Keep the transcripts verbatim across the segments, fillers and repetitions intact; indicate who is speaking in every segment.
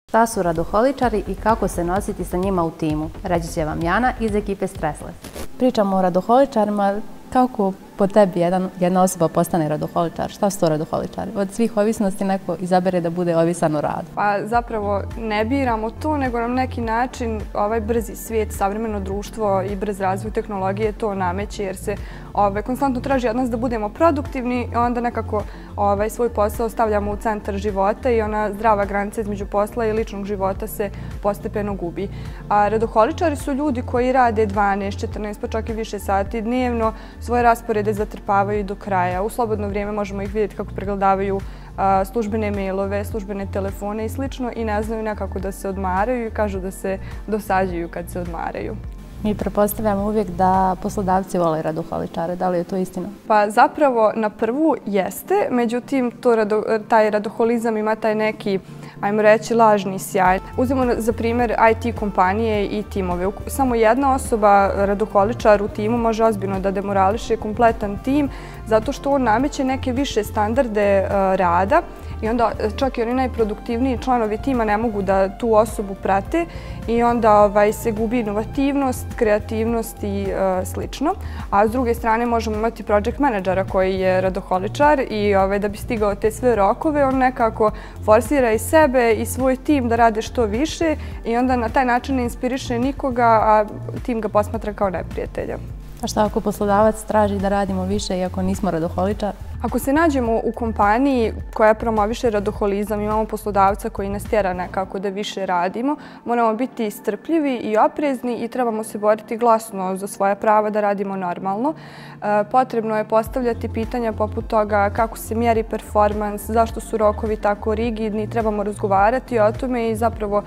Speaker 1: Šta su radoholičari i kako se nositi sa njima u timu? Reći će vam Jana iz ekipe Stressless. Pričamo o radoholičarima. Kako po tebi jedan, jedna osoba postane radoholičar? Šta su to radoholičari? Od svih ovisnosti neko izabere da bude ovisan o radu.
Speaker 2: Pa zapravo ne biramo to, nego nam neki način ovaj brzi svijet, savremeno društvo i brz razvoj tehnologije to nameće, jer se ovaj, konstantno traži od nas da budemo produktivni i onda nekako ovaj, svoj posao stavljamo u centar života i ona zdrava granica između posla i ličnog života se postepeno gubi. A radoholičari su ljudi koji rade dvanaest, četrnaest pa čak i više sati dnevno, svoje rasporede zatrpavaju do kraja. U slobodno vrijeme možemo ih vidjeti kako pregledavaju službene mailove, službene telefone i slično i ne znaju nekako da se odmaraju i kažu da se dosađuju kad se odmaraju.
Speaker 1: Mi pretpostavljamo uvijek da poslodavci vole radoholičare. Da li je to istina?
Speaker 2: Pa zapravo na prvu jeste, međutim to rado, taj radoholizam ima taj neki, ajmo reći, lažni sjaj. Uzmemo za primjer I T kompanije i timove. Samo jedna osoba, radoholičar u timu, može ozbiljno da demorališe kompletan tim zato što on nameće neke više standarde uh, rada i onda čak i oni najproduktivniji članovi tima ne mogu da tu osobu prate i onda ovaj, se gubi inovativnost, kreativnost i uh, slično. A s druge strane možemo imati project menadžera koji je radoholičar i ovaj, da bi stigao te sve rokove, on nekako forsira i sebe i svoj tim da rade što više i onda na taj način ne inspiriše nikoga, a tim ga posmatra kao neprijatelja.
Speaker 1: A šta ako poslodavac traži da radimo više iako nismo radoholičar?
Speaker 2: Ako se nađemo u kompaniji koja promoviše radoholizam, imamo poslodavca koji nas tjera nekako da više radimo, moramo biti strpljivi i oprezni i trebamo se boriti glasno za svoja prava da radimo normalno. Potrebno je postavljati pitanja poput toga kako se mjeri performans, zašto su rokovi tako rigidni, trebamo razgovarati o tome i zapravo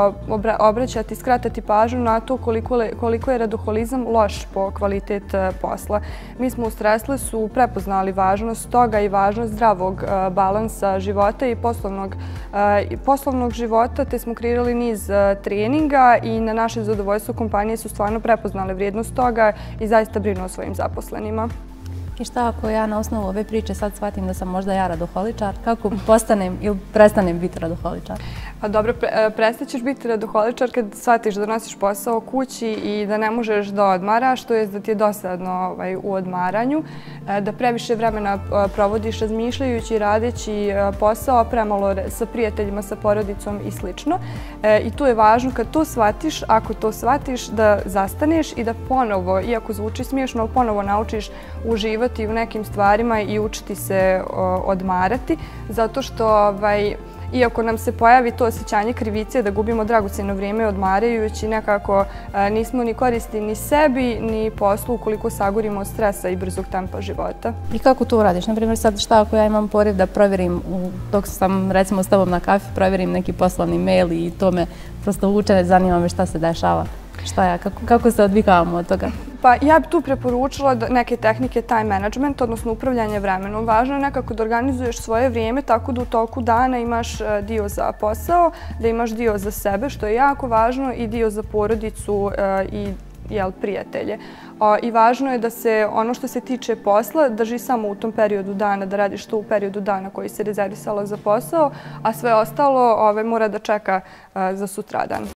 Speaker 2: obraćati, skratati pažnju na to koliko, koliko je radoholizam loš po kvalitet posla. Mi smo u Stresslessu prepoznali važnost toga i važnost zdravog balansa života i poslovnog, poslovnog života, te smo kreirali niz treninga i na naše zadovoljstvo kompanije su stvarno prepoznale vrijednost toga i zaista brinu o svojim zaposlenima.
Speaker 1: I šta ako ja na osnovu ove priče sad shvatim da sam možda ja radoholičar? Kako postanem ili prestanem biti radoholičar?
Speaker 2: Pa dobro, prestaćeš biti radoholičar kad shvatiš da nosiš posao kući i da ne možeš da odmaraš, to je da ti je dosadno ovaj, u odmaranju, da previše vremena provodiš razmišljajući i radeći posao, premalo sa prijateljima, sa porodicom i slično. I tu je važno kad to shvatiš, ako to shvatiš, da zastaneš i da ponovo, iako zvuči smiješno, ali ponovo naučiš uživati u nekim stvarima i učiti se odmarati, zato što ovaj, iako nam se pojavi to osjećanje krivice da gubimo dragocjeno vrijeme odmarajući, nekako nismo ni koristi ni sebi, ni poslu ukoliko sagorimo od stresa i brzog tempa života.
Speaker 1: I kako to uradiš? Naprimjer, sad šta ako ja imam poriv da provjerim, dok sam recimo s tobom na kafi, provjerim neki poslovni mail i to me prosto vuče, zanima me šta se dešava. Šta ja, kako, kako se odvikavamo od toga?
Speaker 2: Pa ja bih tu preporučila neke tehnike time management, odnosno upravljanje vremenom. Važno je nekako da organizuješ svoje vrijeme tako da u toku dana imaš dio za posao, da imaš dio za sebe, što je jako važno, i dio za porodicu i jel, prijatelje. I važno je da se ono što se tiče posla drži samo u tom periodu dana, da radiš to u periodu dana koji se rezervisalo za posao, a sve ostalo ove, mora da čeka za sutradan.